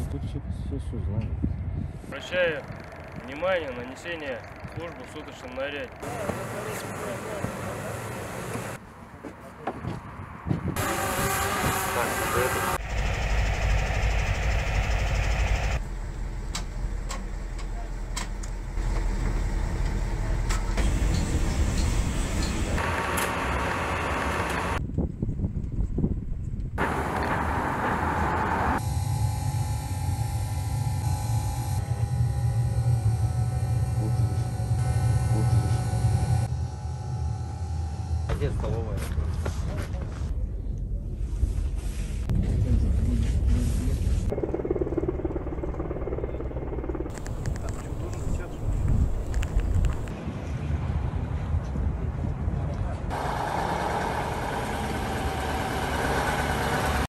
Тут все знают. Обращаю внимание на несение службы в суточном наряде. Где столовая?